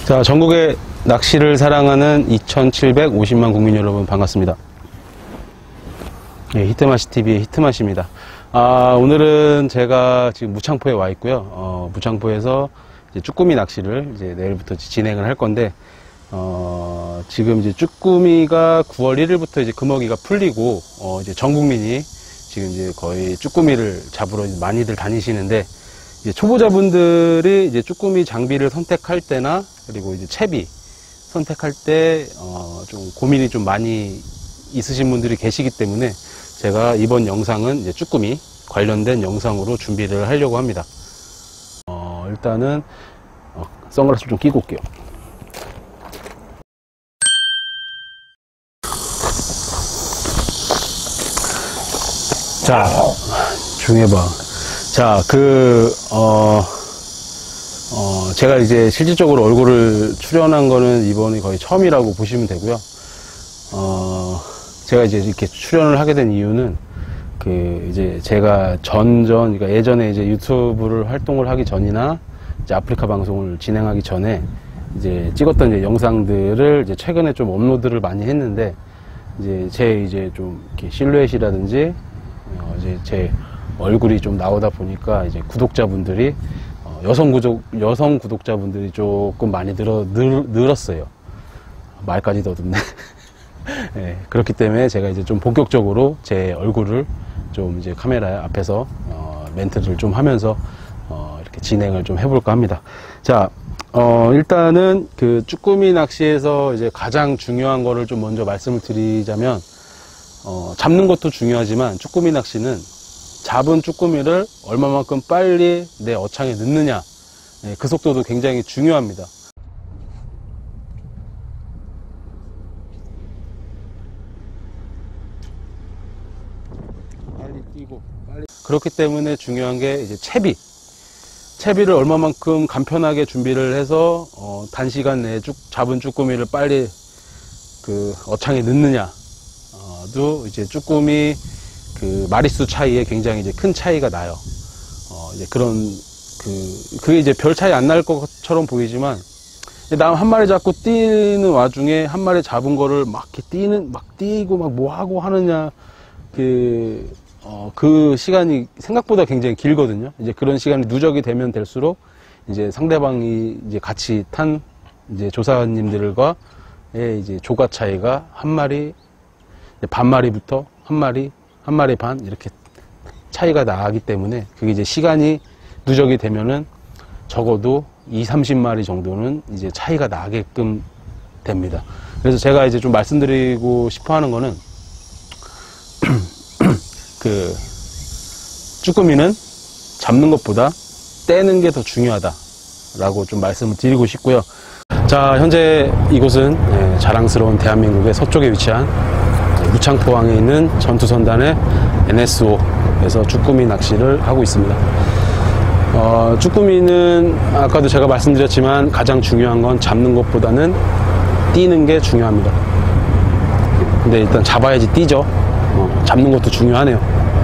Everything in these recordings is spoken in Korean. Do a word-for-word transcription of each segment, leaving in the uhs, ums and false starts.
자, 전국의 낚시를 사랑하는 이천칠백오십만 국민 여러분 반갑습니다. 예, 히트맛이티비의 히트맛입니다. 아, 오늘은 제가 지금 무창포에 와 있고요. 어, 무창포에서 이제 쭈꾸미 낚시를 이제 내일부터 진행을 할 건데, 어, 지금 이제 쭈꾸미가 구월 일일부터 이제 금어기가 풀리고, 어, 이제 전 국민이 지금 이제 거의 쭈꾸미를 잡으러 많이들 다니시는데, 이제 초보자분들이 이제 쭈꾸미 장비를 선택할 때나, 그리고 이제 채비 선택할 때, 어, 좀 고민이 좀 많이 있으신 분들이 계시기 때문에, 제가 이번 영상은 이제 쭈꾸미 관련된 영상으로 준비를 하려고 합니다. 어, 일단은, 어, 선글라스 좀 끼고 올게요. 자, 조용히 해봐. 자, 그, 어, 어, 제가 이제 실질적으로 얼굴을 출연한 거는 이번이 거의 처음이라고 보시면 되고요. 어, 제가 이제 이렇게 출연을 하게 된 이유는, 그, 이제 제가 전전, 그러니까 예전에 이제 유튜브를 활동을 하기 전이나, 이제 아프리카 방송을 진행하기 전에, 이제 찍었던 이제 영상들을 이제 최근에 좀 업로드를 많이 했는데, 이제 제 이제 좀 이렇게 실루엣이라든지, 어, 이제 제 얼굴이 좀 나오다 보니까 이제 구독자분들이 어, 여성 구독 여성 구독자분들이 조금 많이 늘어 늘, 늘었어요. 말까지 더듬네. 네, 그렇기 때문에 제가 이제 좀 본격적으로 제 얼굴을 좀 이제 카메라 앞에서 어, 멘트를 좀 하면서 어, 이렇게 진행을 좀 해볼까 합니다. 자, 어, 일단은 그 쭈꾸미 낚시에서 이제 가장 중요한 거를 좀 먼저 말씀을 드리자면. 어, 잡는 것도 중요하지만 쭈꾸미 낚시는 잡은 쭈꾸미를 얼마만큼 빨리 내 어창에 넣느냐, 네, 그 속도도 굉장히 중요합니다. 빨리 뛰고 빨리. 그렇기 때문에 중요한 게 이제 채비 채비를 얼마만큼 간편하게 준비를 해서 어, 단시간 내에 쭉 잡은 쭈꾸미를 빨리 그 어창에 넣느냐 도 이제 쭈꾸미 그 마리수 차이에 굉장히 이제 큰 차이가 나요. 어 이제 그런 그 그게 이제 별 차이 안 날 것처럼 보이지만 나 한 마리 잡고 뛰는 와중에 한 마리 잡은 거를 막 이렇게 뛰는 막 뛰고 막 뭐 하고 하느냐 그 어 그 시간이 생각보다 굉장히 길거든요. 이제 그런 시간이 누적이 되면 될수록 이제 상대방이 이제 같이 탄 이제 조사님들과의 이제 조가 차이가 한 마리 반 마리부터 한 마리, 한 마리 반 이렇게 차이가 나기 때문에 그게 이제 시간이 누적이 되면은 적어도 이삼십 마리 정도는 이제 차이가 나게끔 됩니다. 그래서 제가 이제 좀 말씀드리고 싶어 하는 거는 그 쭈꾸미는 잡는 것보다 떼는 게 더 중요하다라고 좀 말씀을 드리고 싶고요. 자, 현재 이곳은 자랑스러운 대한민국의 서쪽에 위치한 무창포항에 있는 전투선단의 엔에스오에서 쭈꾸미 낚시를 하고 있습니다. 어, 쭈꾸미는 아까도 제가 말씀드렸지만 가장 중요한 건 잡는 것보다는 뛰는 게 중요합니다. 근데 일단 잡아야지 뛰죠. 어, 잡는 것도 중요하네요.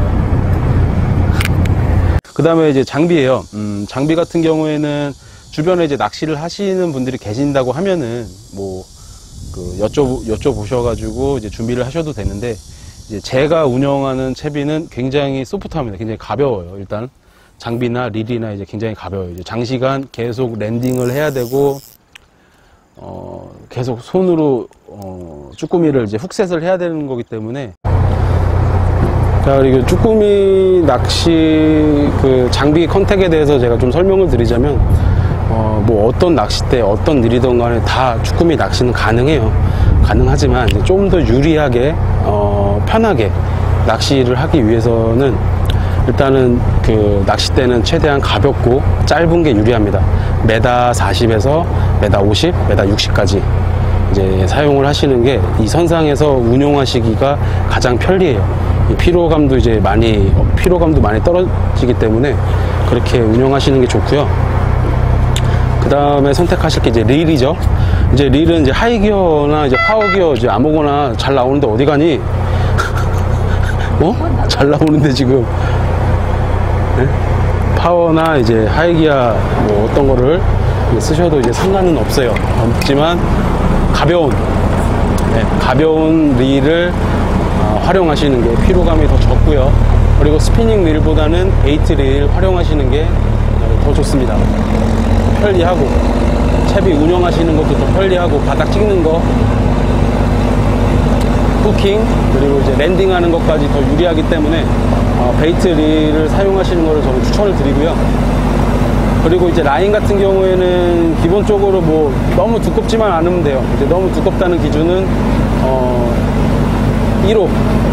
그 다음에 이제 장비예요. 음, 장비 같은 경우에는 주변에 이제 낚시를 하시는 분들이 계신다고 하면은 뭐 그 여쭤, 여쭤보셔가지고 이제 준비를 하셔도 되는데, 이제 제가 운영하는 채비는 굉장히 소프트합니다. 굉장히 가벼워요. 일단 장비나 릴이나 이제 굉장히 가벼워요. 이제 장시간 계속 랜딩을 해야 되고, 어, 계속 손으로, 어, 쭈꾸미를 이제 훅셋을 해야 되는 거기 때문에. 자, 그리고 쭈꾸미 낚시 그 장비 컨택에 대해서 제가 좀 설명을 드리자면, 어, 뭐 어떤 낚싯대, 어떤 일이든 간에 다 쭈꾸미 낚시는 가능해요. 가능하지만 좀 더 유리하게, 어, 편하게 낚시를 하기 위해서는 일단은 그 낚싯대는 최대한 가볍고 짧은 게 유리합니다. 메다 사십에서 메다 오십, 메다 육십까지 이제 사용을 하시는 게 이 선상에서 운용하시기가 가장 편리해요. 이 피로감도 이제 많이, 피로감도 많이 떨어지기 때문에 그렇게 운용하시는 게 좋고요. 그 다음에 선택하실 게 이제 릴이죠. 이제 릴은 이제 하이기어나 이제 파워기어 이제 아무거나 잘 나오는데 어디 가니? 어? 잘 나오는데 지금. 네? 파워나 이제 하이기어 뭐 어떤 거를 쓰셔도 이제 상관은 없어요. 없지만 가벼운 네, 가벼운 릴을 어, 활용하시는 게 피로감이 더 적고요. 그리고 스피닝 릴보다는 베이트 릴 활용하시는 게 더 좋습니다. 편리하고 채비 운영하시는 것도 더 편리하고 바닥 찍는 거, 후킹 그리고 이제 랜딩하는 것까지 더 유리하기 때문에 어, 베이트 릴을 사용하시는 것을 저는 추천을 드리고요. 그리고 이제 라인 같은 경우에는 기본적으로 뭐 너무 두껍지만 않으면 돼요. 이제 너무 두껍다는 기준은 어 일 호,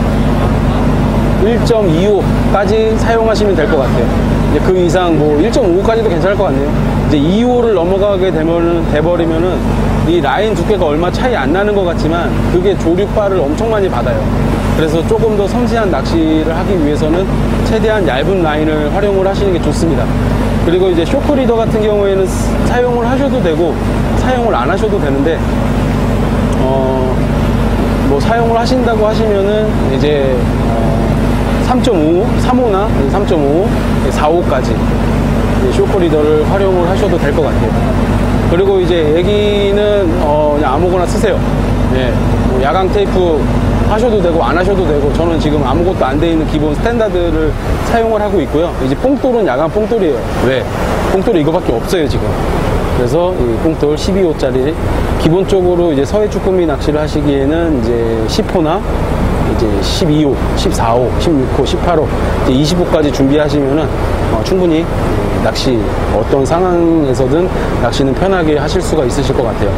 일 점 이호까지 사용하시면 될 것 같아요. 이제 그 이상 뭐 일 점 오호까지도 괜찮을 것 같네요. 이제 이 호를 넘어가게 되면은 돼버리면은 이 라인 두께가 얼마 차이 안 나는 것 같지만 그게 조류바를 엄청 많이 받아요. 그래서 조금 더 섬세한 낚시를 하기 위해서는 최대한 얇은 라인을 활용을 하시는 게 좋습니다. 그리고 이제 쇼크 리더 같은 경우에는 사용을 하셔도 되고 사용을 안 하셔도 되는데 어 뭐 사용을 하신다고 하시면은 이제 어 삼 점 오호, 삼 호나 삼 점 오호, 사 호까지 쇼크 리더를 활용을 하셔도 될 것 같아요. 그리고 이제 애기는 어 그냥 아무거나 쓰세요. 예, 뭐 야광 테이프 하셔도 되고 안 하셔도 되고 저는 지금 아무것도 안 돼 있는 기본 스탠다드를 사용을 하고 있고요. 이제 뽕돌은 야광 뽕돌이에요. 왜? 뽕돌이 이거밖에 없어요 지금. 그래서 이 뽕돌 십이 호짜리 기본적으로 이제 서해 쭈꾸미 낚시를 하시기에는 이제 십 호나 이제 십이 호, 십사 호, 십육 호, 십팔 호, 이제 이십 호까지 준비하시면은 어, 충분히 낚시 어떤 상황에서든 낚시는 편하게 하실 수가 있으실 것 같아요.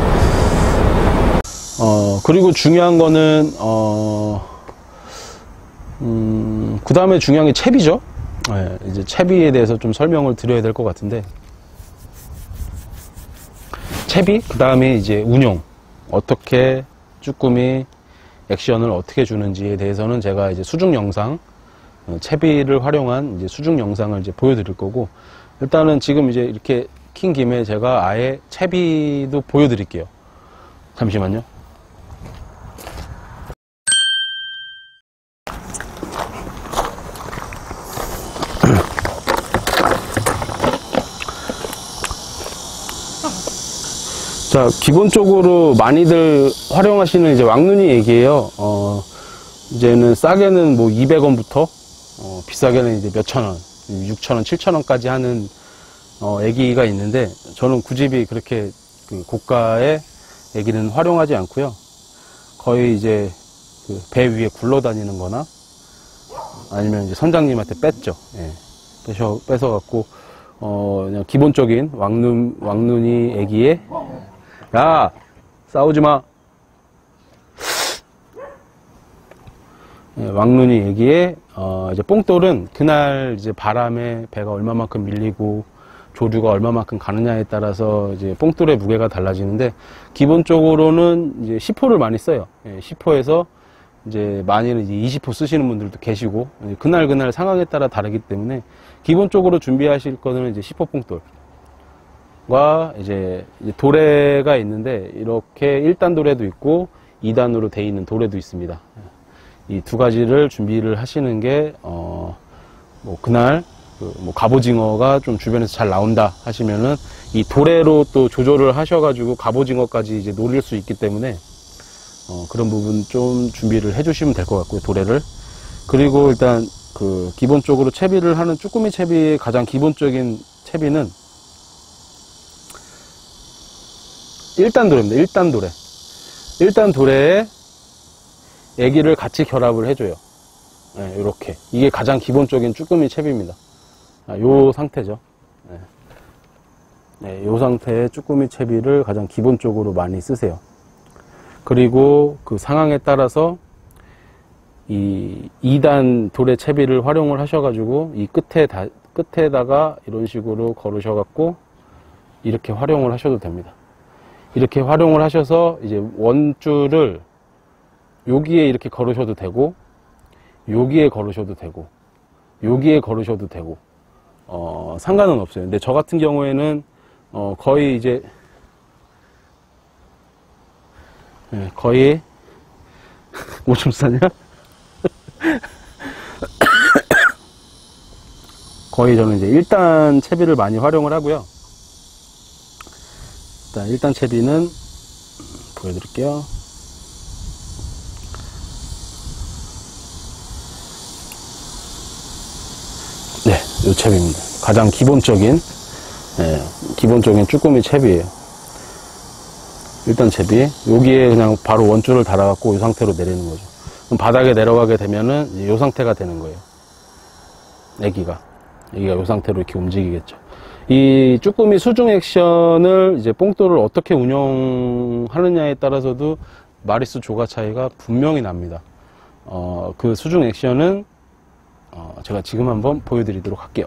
어, 그리고 중요한 거는, 어, 음, 그 다음에 중요한 게 채비죠. 네, 이제 채비에 대해서 좀 설명을 드려야 될 것 같은데, 채비, 그 다음에 이제 운용. 어떻게 쭈꾸미 액션을 어떻게 주는지에 대해서는 제가 이제 수중 영상, 채비를 활용한 이제 수중 영상을 이제 보여드릴 거고, 일단은 지금 이제 이렇게 킨 김에 제가 아예 채비도 보여드릴게요. 잠시만요. 자, 기본적으로 많이들 활용하시는 이제 왕눈이 애기예요. 어, 이제는 싸게는 뭐 이백 원부터, 어, 비싸게는 이제 몇천 원, 육천 원, 칠천 원까지 하는, 어, 애기가 있는데, 저는 굳이 그렇게 그 고가의 애기는 활용하지 않고요. 거의 이제 그 배 위에 굴러다니는 거나, 아니면 이제 선장님한테 뺐죠. 예. 뺏어, 뺏어갖고, 어, 그냥 기본적인 왕눈, 왕눈이 애기에, 야! 싸우지 마! 예, 왕눈이 애기에, 어, 이제 뽕돌은 그날 이제 바람에 배가 얼마만큼 밀리고, 조류가 얼마만큼 가느냐에 따라서 이제 뽕돌의 무게가 달라지는데, 기본적으로는 이제 십 호를 많이 써요. 예, 십 호에서 이제 많이는 이제 이십 호 쓰시는 분들도 계시고, 그날 그날 상황에 따라 다르기 때문에, 기본적으로 준비하실 거는 이제 십 호 뽕돌. 과 이제 도래가 있는데 이렇게 일 단 도래도 있고 이 단으로 돼 있는 도래도 있습니다. 이 두 가지를 준비를 하시는 게 어 뭐 그날 그 뭐 갑오징어가 좀 주변에서 잘 나온다 하시면은 이 도래로 또 조절을 하셔가지고 갑오징어까지 이제 노릴 수 있기 때문에 어 그런 부분 좀 준비를 해주시면 될 것 같고요. 도래를. 그리고 일단 그 기본적으로 채비를 하는 쭈꾸미 채비의 가장 기본적인 채비는 일 단 도래입니다. 일 단 도래. 일 단 도래에 애기를 같이 결합을 해줘요. 네, 이렇게. 이게 가장 기본적인 쭈꾸미 채비입니다. 아, 요 상태죠. 네. 네, 요 상태의 쭈꾸미 채비를 가장 기본적으로 많이 쓰세요. 그리고 그 상황에 따라서 이 이 단 도래 채비를 활용을 하셔가지고 이 끝에 다, 끝에다가 이런 식으로 걸으셔갖고 이렇게 활용을 하셔도 됩니다. 이렇게 활용을 하셔서 이제 원줄을 여기에 이렇게 걸으셔도 되고 여기에 걸으셔도 되고 여기에 걸으셔도 되고 어 상관은 없어요. 근데 저 같은 경우에는 어 거의 이제 네, 거의 오줌 싸냐? 거의 저는 이제 일 단 채비를 많이 활용을 하고요. 자, 일 단 채비는 보여드릴게요. 네, 이 채비입니다. 가장 기본적인, 예, 기본적인 쭈꾸미 채비예요. 일 단 채비. 여기에 그냥 바로 원줄을 달아갖고 이 상태로 내리는 거죠. 그럼 바닥에 내려가게 되면은 이 상태가 되는 거예요. 애기가. 애기가 이 상태로 이렇게 움직이겠죠. 이 쭈꾸미 수중 액션을 이제 뽕돌을 어떻게 운영하느냐에 따라서도 마리수 조가 차이가 분명히 납니다. 어, 그 수중 액션은 어, 제가 지금 한번 보여드리도록 할게요.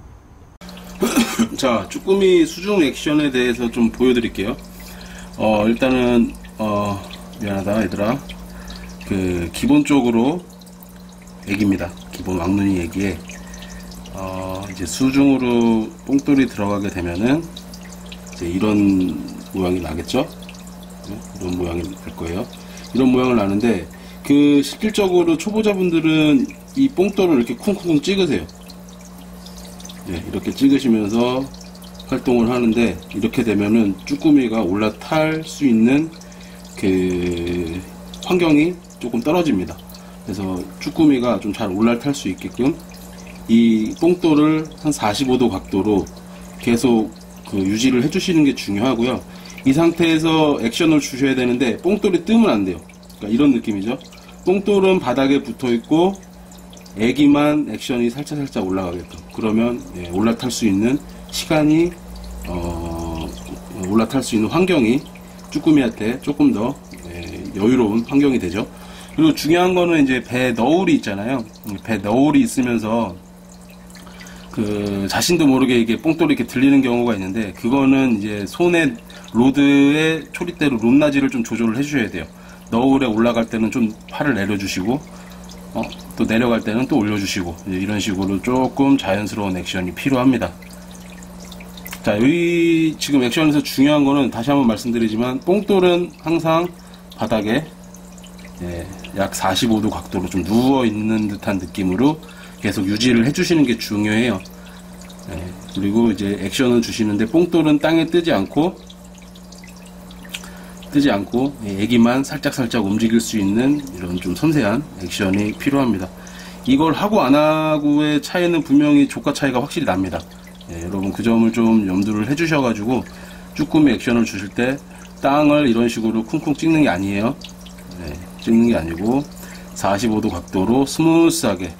자, 쭈꾸미 수중 액션에 대해서 좀 보여드릴게요. 어, 일단은 어, 미안하다 얘들아. 그 기본적으로 애기입니다. 기본 왕눈이 애기에 어, 이제 수중으로 뽕돌이 들어가게 되면은 이제 이런 모양이 나겠죠? 이런 모양이 될 거예요. 이런 모양을 나는데 그 실질적으로 초보자분들은 이 뽕돌을 이렇게 쿵쿵 찍으세요. 네, 이렇게 찍으시면서 활동을 하는데 이렇게 되면은 쭈꾸미가 올라탈 수 있는 그 환경이 조금 떨어집니다. 그래서 쭈꾸미가 좀 잘 올라탈 수 있게끔 이 뽕돌을 한 사십오 도 각도로 계속 그 유지를 해주시는 게 중요하고요. 이 상태에서 액션을 주셔야 되는데 뽕돌이 뜨면 안 돼요. 그러니까 이런 느낌이죠. 뽕돌은 바닥에 붙어 있고 애기만 액션이 살짝살짝 올라가게끔. 그러면 예, 올라탈 수 있는 시간이 어, 올라탈 수 있는 환경이 쭈꾸미한테 조금 더 예, 여유로운 환경이 되죠. 그리고 중요한 거는 이제 배 너울이 있잖아요. 배 너울이 있으면서 그 자신도 모르게 이게 뽕돌이 이렇게 들리는 경우가 있는데 그거는 이제 손에 로드의 초리대로 롬나지를 좀 조절을 해주셔야 돼요. 너울에 올라갈 때는 좀 팔을 내려주시고 어, 또 내려갈 때는 또 올려주시고 이런 식으로 조금 자연스러운 액션이 필요합니다. 자, 여기 지금 액션에서 중요한 거는 다시 한번 말씀드리지만 뽕돌은 항상 바닥에 예, 약 사십오 도 각도로 좀 누워있는 듯한 느낌으로 계속 유지를 해주시는 게 중요해요. 예, 그리고 이제 액션을 주시는데 뽕돌은 땅에 뜨지 않고 뜨지 않고 애기만 살짝살짝 움직일 수 있는 이런 좀 섬세한 액션이 필요합니다. 이걸 하고 안 하고의 차이는 분명히 조가 차이가 확실히 납니다. 예, 여러분 그 점을 좀 염두를 해주셔가지고 쭈꾸미 액션을 주실 때 땅을 이런 식으로 쿵쿵 찍는 게 아니에요. 예, 찍는 게 아니고 사십오 도 각도로 스무스하게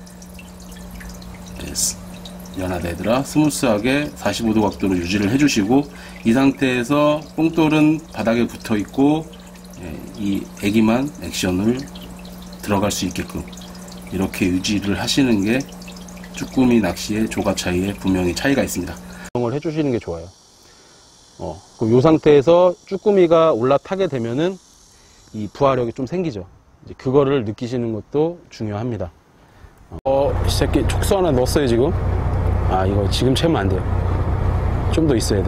미안하다 얘들아 스무스하게 사십오 도 각도로 유지를 해주시고 이 상태에서 뽕돌은 바닥에 붙어 있고 예, 이 애기만 액션을 들어갈 수 있게끔 이렇게 유지를 하시는 게 쭈꾸미 낚시의 조가 차이에 분명히 차이가 있습니다. 을 해주시는 게 좋아요. 어, 이 상태에서 쭈꾸미가 올라타게 되면은 이 부하력이 좀 생기죠. 이제 그거를 느끼시는 것도 중요합니다. 어, 이 새끼 촉수 하나 넣었어요 지금. 아, 이거 지금 채우면 안 돼요. 좀 더 있어야 돼.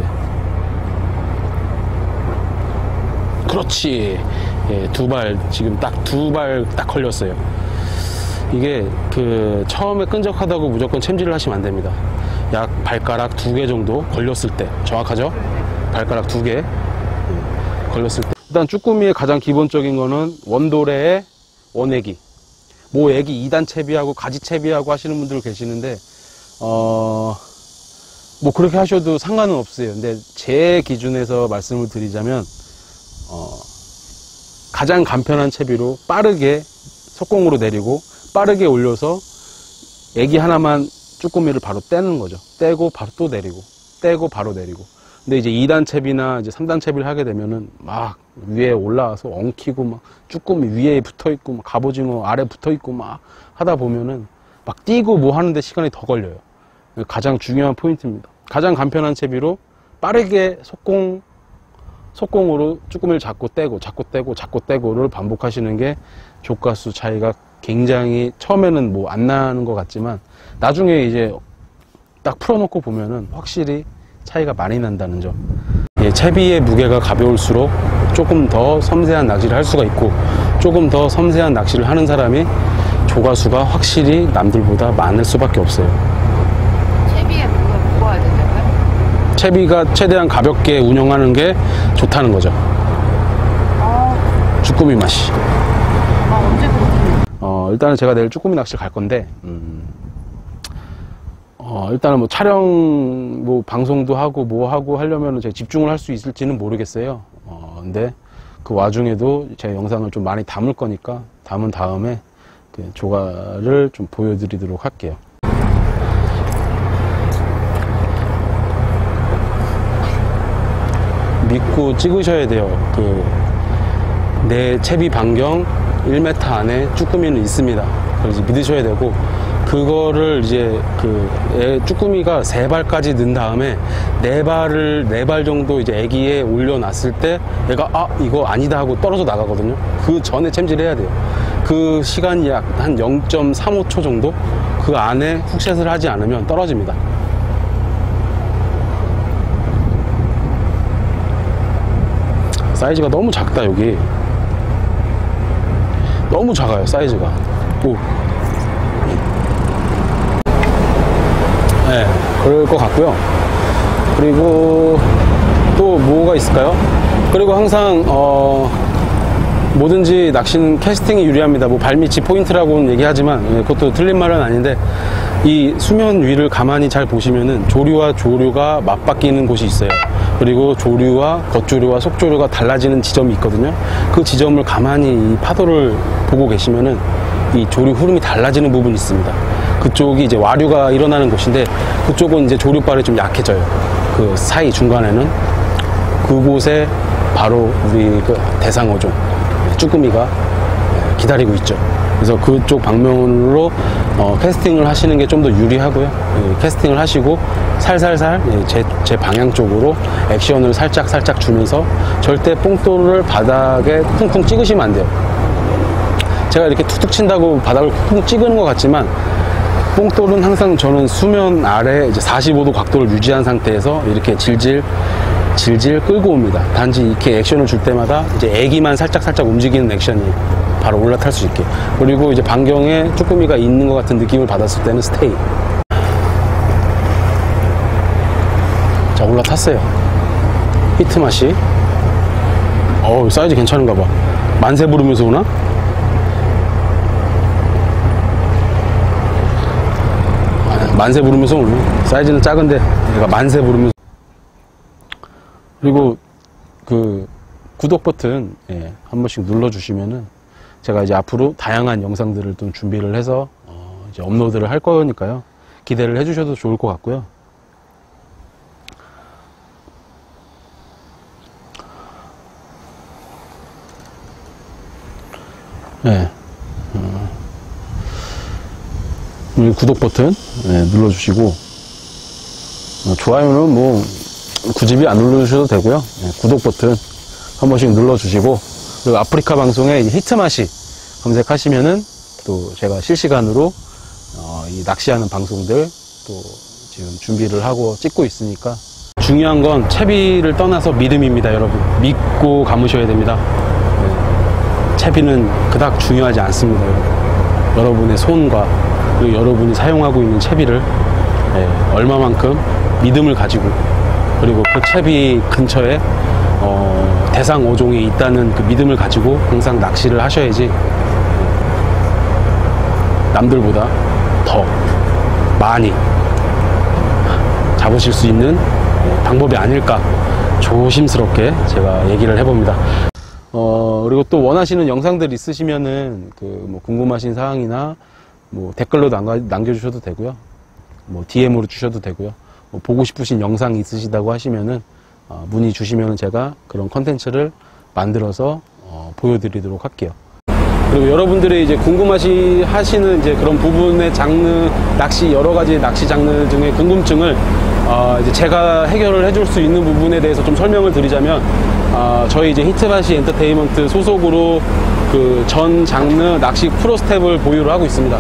그렇지. 예, 두 발 지금 딱 두 발 딱 걸렸어요. 이게 그 처음에 끈적하다고 무조건 챔질을 하시면 안 됩니다. 약 발가락 두 개 정도 걸렸을 때 정확하죠? 발가락 두 개 걸렸을 때 일단 쭈꾸미의 가장 기본적인 거는 원도래의 원애기 모 애기 이 단 채비하고 가지 채비하고 하시는 분들 계시는데 어... 뭐 그렇게 하셔도 상관은 없어요. 근데 제 기준에서 말씀을 드리자면 어... 가장 간편한 채비로 빠르게 속공으로 내리고 빠르게 올려서 애기 하나만 쭈꾸미를 바로 떼는 거죠. 떼고 바로 또 내리고 떼고 바로 내리고. 근데 이제 이 단 채비나 이제 삼 단 채비를 하게 되면은 막 위에 올라와서 엉키고 막 쭈꾸미 위에 붙어 있고 막 갑오징어 아래 붙어 있고 막 하다 보면은 막 뛰고 뭐 하는데 시간이 더 걸려요. 가장 중요한 포인트입니다. 가장 간편한 채비로 빠르게 속공 속공으로 쭈꾸미를 잡고 떼고 잡고 떼고 잡고 떼고를 반복하시는 게 조가수 차이가 굉장히 처음에는 뭐 안 나는 것 같지만 나중에 이제 딱 풀어놓고 보면은 확실히 차이가 많이 난다는 점. 예, 채비의 무게가 가벼울수록 조금 더 섬세한 낚시를 할 수가 있고 조금 더 섬세한 낚시를 하는 사람이 조가수가 확실히 남들보다 많을 수밖에 없어요. 채비의 무게가 무거워야 된다고요? 채비가 최대한 가볍게 운영하는 게 좋다는 거죠. 아, 쭈꾸미 맛이. 아 언제 그렇게? 어, 일단은 제가 내일 쭈꾸미 낚시를 갈 건데, 음, 어, 일단은 뭐 촬영, 뭐 방송도 하고 뭐 하고 하려면 제가 집중을 할 수 있을지는 모르겠어요. 어, 근데 그 와중에도 제 영상을 좀 많이 담을 거니까 담은 다음에 그 조과를 좀 보여드리도록 할게요. 믿고 찍으셔야 돼요. 그, 내 채비 반경 일 미터 안에 쭈꾸미는 있습니다. 그래서 믿으셔야 되고, 그거를 이제 그 애, 쭈꾸미가 세 발까지 넣은 다음에 네 발을 네 발 정도 이제 애기에 올려놨을 때 얘가 아 이거 아니다 하고 떨어져 나가거든요. 그 전에 챔질해야 돼요. 그 시간이 약 한 영 점 삼오 초 정도 그 안에 훅셋을 하지 않으면 떨어집니다. 사이즈가 너무 작다. 여기 너무 작아요 사이즈가. 오. 네, 그럴 것 같고요. 그리고 또 뭐가 있을까요? 그리고 항상 어, 뭐든지 낚시는 캐스팅이 유리합니다. 뭐 발밑이 포인트라고는 얘기하지만 예, 그것도 틀린 말은 아닌데, 이 수면 위를 가만히 잘 보시면은 조류와 조류가 맞바뀌는 곳이 있어요. 그리고 조류와 겉조류와 속조류가 달라지는 지점이 있거든요. 그 지점을 가만히 이 파도를 보고 계시면은 이 조류 흐름이 달라지는 부분이 있습니다. 그쪽이 이제 와류가 일어나는 곳인데, 그쪽은 이제 조류발이 좀 약해져요. 그 사이 중간에는 그곳에 바로 우리 그 대상어종 쭈꾸미가 기다리고 있죠. 그래서 그쪽 방면으로 어, 캐스팅을 하시는 게 좀 더 유리하고요. 예, 캐스팅을 하시고 살살살 예, 제, 제 방향 쪽으로 액션을 살짝 살짝 주면서 절대 뽕돌을 바닥에 쿵쿵 찍으시면 안 돼요. 제가 이렇게 툭툭 친다고 바닥을 쿵쿵 찍는 것 같지만, 뽕돌은 항상 저는 수면 아래 이제 사십오 도 각도를 유지한 상태에서 이렇게 질질 질질 끌고 옵니다. 단지 이렇게 액션을 줄 때마다 이제 애기만 살짝 살짝 움직이는 액션이 바로 올라탈 수 있게. 그리고 이제 반경에 쭈꾸미가 있는 것 같은 느낌을 받았을 때는 스테이. 자, 올라탔어요. 히트 맛이. 어우, 사이즈 괜찮은가 봐. 만세 부르면서 오나? 만세 부르면서 오네. 사이즈는 작은데 얘가 만세 부르면서. 그리고 그 구독 버튼 예, 한 번씩 눌러 주시면은 제가 이제 앞으로 다양한 영상들을 좀 준비를 해서 어, 이제 업로드를 할 거니까요. 기대를 해 주셔도 좋을 것 같고요. 예. 어. 구독 버튼 네, 눌러주시고, 어, 좋아요는 뭐 굳이 안 눌러주셔도 되고요. 네, 구독 버튼 한 번씩 눌러주시고, 그리고 아프리카 방송에 히트맛이 검색하시면은 또 제가 실시간으로 어, 이 낚시하는 방송들 또 지금 준비를 하고 찍고 있으니까. 중요한 건 채비를 떠나서 믿음입니다. 여러분 믿고 감으셔야 됩니다. 네, 채비는 그닥 중요하지 않습니다. 여러분. 여러분의 손과 그리고 여러분이 사용하고 있는 채비를 예, 얼마만큼 믿음을 가지고, 그리고 그 채비 근처에 어, 대상 어종이 있다는 그 믿음을 가지고 항상 낚시를 하셔야지 예, 남들보다 더 많이 잡으실 수 있는 방법이 아닐까 조심스럽게 제가 얘기를 해봅니다. 어, 그리고 또 원하시는 영상들 있으시면은 그 뭐 궁금하신 사항이나 뭐 댓글로 남겨, 남겨주셔도 되고요. 뭐 디엠으로 주셔도 되고요. 뭐 보고 싶으신 영상 있으시다고 하시면은 어, 문의 주시면은 제가 그런 컨텐츠를 만들어서 어, 보여드리도록 할게요. 그리고 여러분들이 이제 궁금하시 하시는 이제 그런 부분의 장르, 낚시 여러 가지 낚시 장르 중에 궁금증을 어, 이제 제가 해결을 해줄 수 있는 부분에 대해서 좀 설명을 드리자면, 어, 저희 이제 히트바시 엔터테인먼트 소속으로 그 전 장르 낚시 프로 스텝을 보유를 하고 있습니다.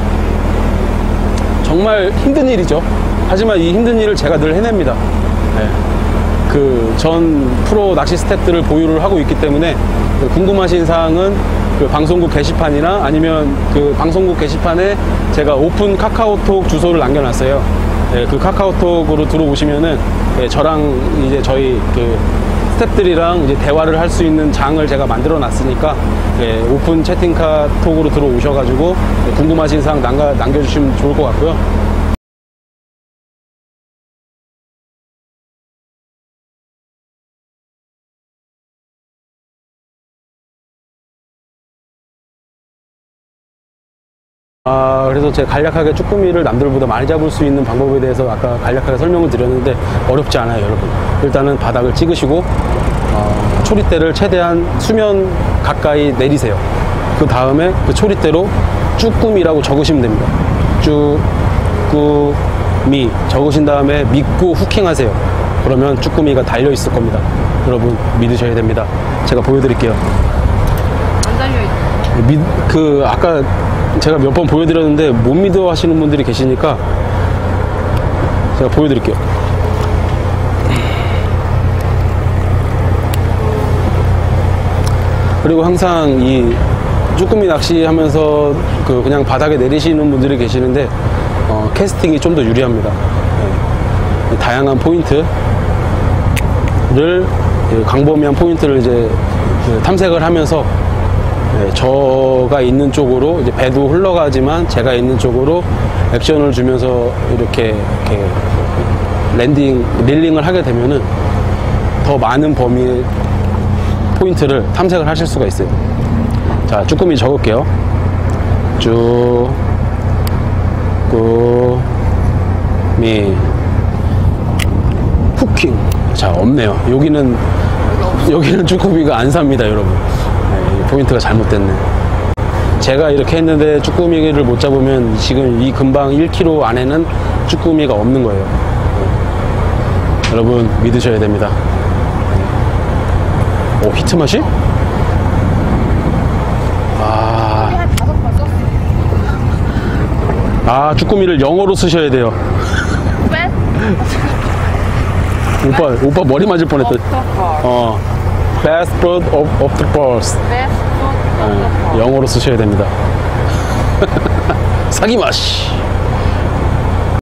정말 힘든 일이죠. 하지만 이 힘든 일을 제가 늘 해냅니다. 네. 그 전 프로 낚시 스텝들을 보유를 하고 있기 때문에 그 궁금하신 사항은 그 방송국 게시판이나 아니면 그 방송국 게시판에 제가 오픈 카카오톡 주소를 남겨놨어요. 예, 그 카카오톡으로 들어오시면은 예, 저랑 이제 저희 그 스태프들이랑 이제 대화를 할 수 있는 장을 제가 만들어 놨으니까 예, 오픈 채팅 카톡으로 들어오셔가지고 예, 궁금하신 사항 남겨, 남겨주시면 좋을 것 같고요. 아, 그래서 제가 간략하게 쭈꾸미를 남들보다 많이 잡을 수 있는 방법에 대해서 아까 간략하게 설명을 드렸는데 어렵지 않아요, 여러분. 일단은 바닥을 찍으시고 어, 초리대를 최대한 수면 가까이 내리세요. 그 다음에 그 초리대로 쭈꾸미라고 적으시면 됩니다. 쭈꾸미 적으신 다음에 믿고 후킹하세요. 그러면 쭈꾸미가 달려 있을 겁니다. 여러분 믿으셔야 됩니다. 제가 보여드릴게요. 안 달려있어. 믿, 그 아까 제가 몇 번 보여드렸는데 못 믿어 하시는 분들이 계시니까 제가 보여드릴게요. 그리고 항상 이 쭈꾸미 낚시 하면서 그 그냥 바닥에 내리시는 분들이 계시는데 어, 캐스팅이 좀 더 유리합니다. 네. 다양한 포인트를 광범위한 포인트를 이제 탐색을 하면서 네, 저가 있는 쪽으로 이제 배도 흘러가지만 제가 있는 쪽으로 액션을 주면서 이렇게, 이렇게 랜딩, 릴링을 하게 되면은 더 많은 범위의 포인트를 탐색을 하실 수가 있어요. 자, 쭈꾸미 적을게요. 쭈꾸미 후킹. 자, 없네요. 여기는 여기는 쭈꾸미가 안 삽니다, 여러분. 포인트가 잘못됐네. 제가 이렇게 했는데 쭈꾸미를 못 잡으면 지금 이 근방 일 킬로미터 안에는 쭈꾸미가 없는 거예요. 여러분 믿으셔야 됩니다. 오, 히트맛이? 아, 한 다섯 번 썼어. 아 쭈꾸미를 영어로 쓰셔야 돼요. 왜? 오빠 오빠 머리 맞을 뻔했다. 어, best bird of, of the birds. Best food of the 네, 영어로 쓰셔야 됩니다. 사기마시.